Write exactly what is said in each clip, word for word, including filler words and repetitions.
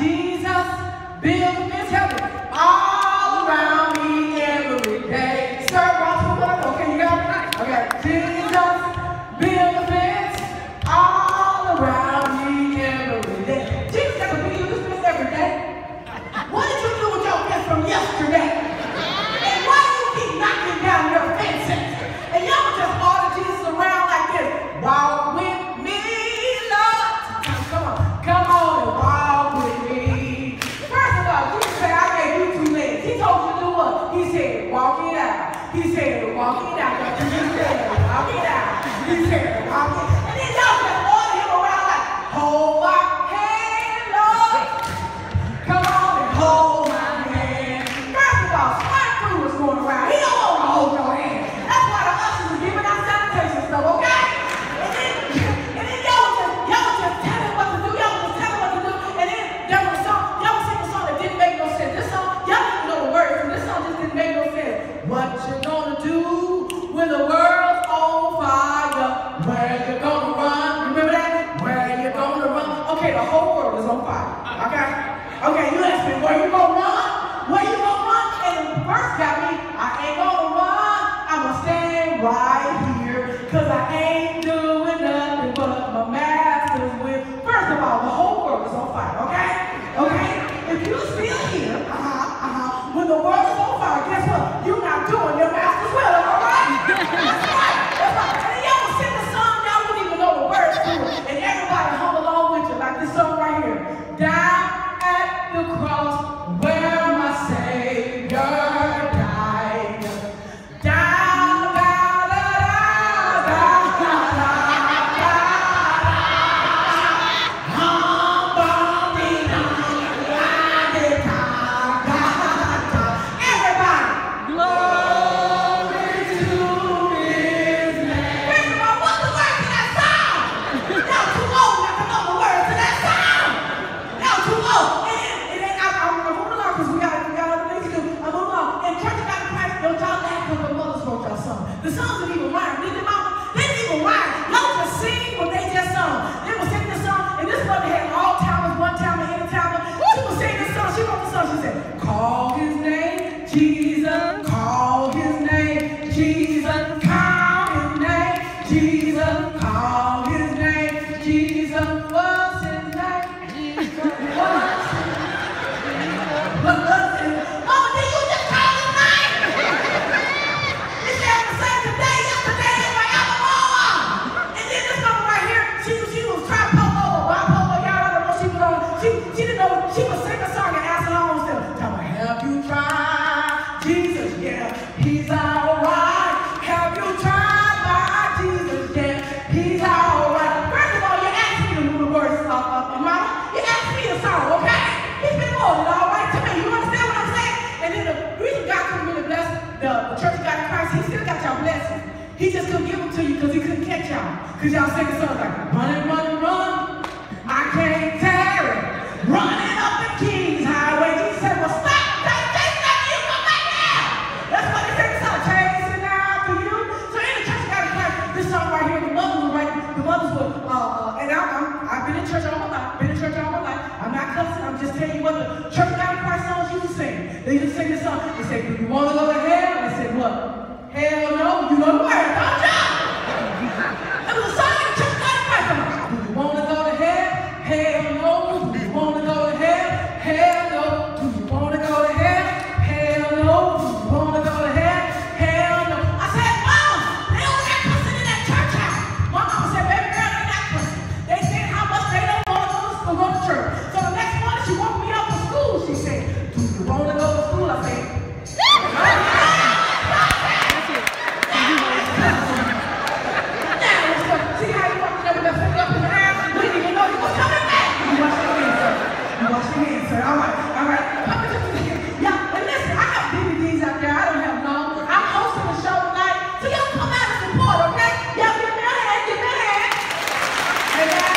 Jesus, build the fence, help me. All around me every day. Sir, walk through one. Okay, you got it? Okay. Jesus, build the fence all around me every day. Jesus got to build this fence every day. What did you do with your fence from yesterday? And why do you keep knocking down your fences? And y'all just order Jesus around like this. Walk with me, Lord. Come on, come on and walk with me. First of all, Jesus said, I gave you two legs. He told you to do what? He said, walk it out. He said, walk it out. He said, walk it out. He said, walk it out. And then y'all just order him around like, hold my hand, Lord. Come on and hold my hand. First of all, smart food was going around. He don't want to hold your hand. That's why the ushers was giving out sanitation stuff, okay? And then, and then y'all was just, y'all was just telling him what to do. Y'all was just telling him what to do. And then there was a song, y'all was singing a song that didn't make no sense. This song, y'all didn't know the words, and this song just didn't make no sense. What you gonna do when the world's on fire? Where you gonna run? Remember that? Where you gonna run? Okay, the whole world is on fire. Okay? Okay, you ask me, where you gonna run? Where you gonna run? And the verse got me, I ain't gonna run. I'ma stand right here. Cause I ain't doing nothing but my master's will. First of all, the whole world is on fire, okay? Okay? If you're still here, uh-huh, uh-huh, when the world is on fire, guess what? You're not doing your master's will, all right? That's right. That's right. And then y'all will sing the song, y'all wouldn't even know the words to it. And everybody hum along with you, like this song right here. Down at the cross where my Savior died. Down, down, down, down, down, down, down. Humble me down, down, down, down, down. Everybody, glory to His name. First of all, what's the words to that song? Y'all too old not to know the words to that song. Y'all too old. And then, and then I, I'm, I'm moving along because we got, we got other things to do. I'm moving along. And Church of God in Christ, don't y'all laugh because the mothers wrote y'all song. The songs didn't even rhyme. Did they, mama? They didn't even rhyme. Y'all just sing what they just sung. They were singing this song, and this mother had all timers, one timer, any timer. She was singing this song. She wrote the song. She said, call His name, Jesus. Call His name, Jesus. Call His name, Jesus. Call His name, Jesus. What's His name? Jesus. What's His name? What was His name? Mama, did you just call His name? He said the same today, yesterday, and forevermore. And then this mama right here, she, she was trying to pull over. Why pull over? Y'all don't know what she was on. She, she didn't know. She was singing a song and asking her own self, tell me, have you tried Jesus? Yeah, He's all right. Have you tried my Jesus? Yeah, He's all right. First of all, you asked me to move the words up, up, and mama, you asked me a song, okay? He's been more than all right to me. You understand what I'm saying? And then the reason God couldn't really bless the, the Church of God in Christ, He still got y'all blessings. He just couldn't give them to you because He couldn't catch y'all. Because y'all singing songs like, running, running, run. I can't tarry. Running up the King's Highway. Jesus said, well, stop. Stop chasing after you. Come back now. That's why they sing the song, chasing after you. So in the Church of God in Christ, this song right here, the mothers were writing, the mothers were, uh, uh, and I'm, I'm, I've been in church all my life, been in church all my life. I'm not cussing, I'm just telling you what the Church of God in Christ songs used to sing. They used to sing this song. They say, do you want to go to hell? I said, what? Hell no. You know the words, don't you? It was a song in the Church of God in Christ. Do you want to go to hell? Hell no. Do you want to go to hell? Hell no. Do you want to go to hell? Hell no. Do you want to go to hell? Hell no. I said, Mama, they don't got cussing in that church house. My mama said, baby girl, they not cussing. They said how much they don't want to go to school, go to church. So the next morning she woke me up for school. She said, do you want to go to school? I said, see how you walked up with that finger up in the air? We didn't even know you was coming back. You wash your hands, sir. You wash your hands, sir. All right, all right. Yeah, and listen, I got D V Ds out there. I don't have none. I'm hosting a show tonight, so y'all come out and support, okay? Y'all give me a hand, give me a hand. Amen.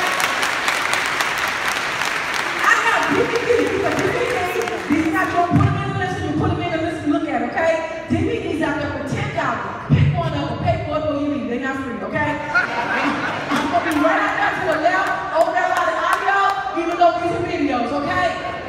I got D V Ds. These are D V Ds. These are not you put them in the list, you put them in the list and look at, okay? D V Ds out there for ten dollars. Pick one up and pay for it or you leave. They're not free, okay? I'm going to be right out there to the left, over there by the audio, even though these are videos, okay?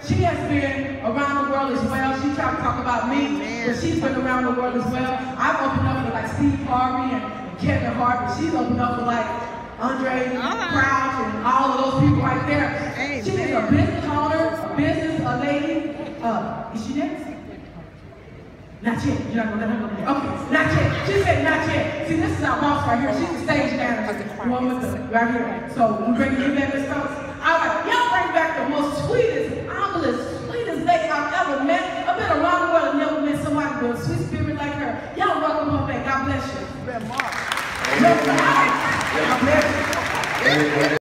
She has been around the world as well. She tried to talk about me, but she's been around the world as well. I've opened up for like Steve Harvey and, and Kevin Hart, but she's opened up for like Andre Crouch and all of those people right there. Amen. She is a business owner, a business a lady. Uh, is she next? Not yet. You're not gonna let her go there. Okay, not yet. She said not yet. See, this is our boss right here. She's the stage manager. One with the right here. So we bring you back, Miss Phelps. All right, y'all bring back the most sweetest, humblest, sweetest lady I've ever met. I've been around the world and never met somebody with a sweet spirit like her. Y'all welcome her back. God bless you. God bless you.